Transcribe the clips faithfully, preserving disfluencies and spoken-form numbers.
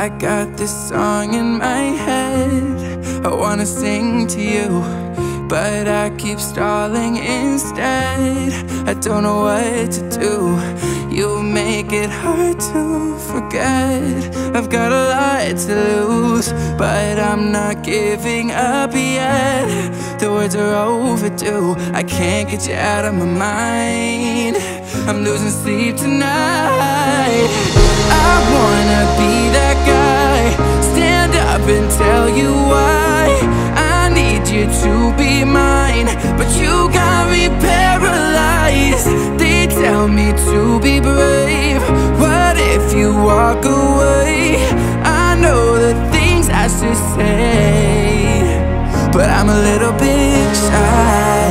I got this song in my head I wanna sing to you, but I keep stalling instead. I don't know what to do. You make it hard to forget. I've got a lot to lose, but I'm not giving up yet. The words are overdue. I can't get you out of my mind. I'm losing sleep tonight. I wanna be that guy, stand up and tell you why I need you to be mine, but you got me paralyzed. They tell me to be brave. What if you walk away? I know the things I should say, but I'm a little bit shy,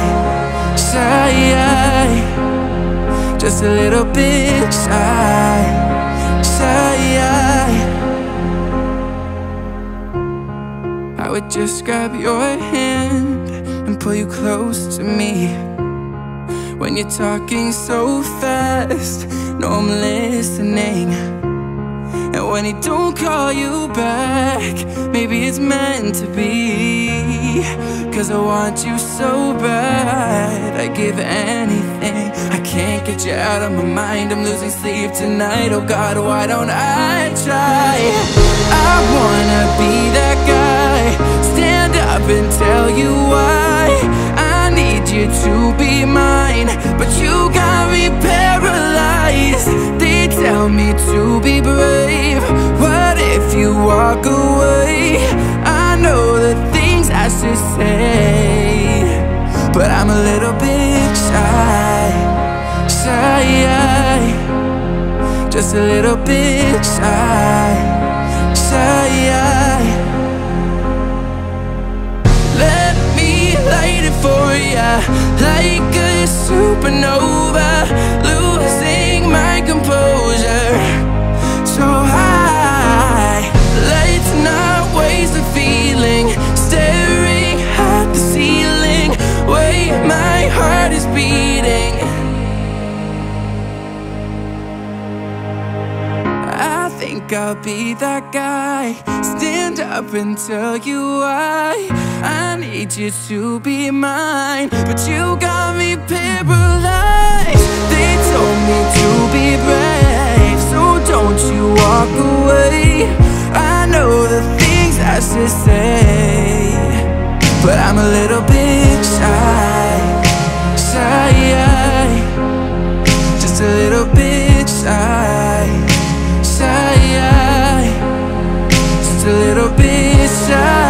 shy, just a little bit shy, shy. I would just grab your hand and pull you close to me. When you're talking so fast, no, I'm listening. And when he don't call you back, maybe it's meant to be. Cause I want you so bad, I'd give anything. I can't get you out of my mind, I'm losing sleep tonight. Oh God, why don't I try? I wanna be that guy, stand up and tell you why I need you to be mine, but you got me paralyzed. They tell me to be brave. What if you walk away? I know the things I should say, but I'm a little bit shy, shy, just a little bit shy, shy. Let me light it for ya, like a supernova, losing my composure so high. Let's not waste a feeling, staring at the ceiling, way my heart is beating. I think I'll be that guy, stand up and tell you why I need you to be mine, but you got me paralyzed. They told me to be brave, so don't you walk away. I know the things I should say, but I'm a little bit shy, shy, just a little bit shy, shy, just a little bit shy.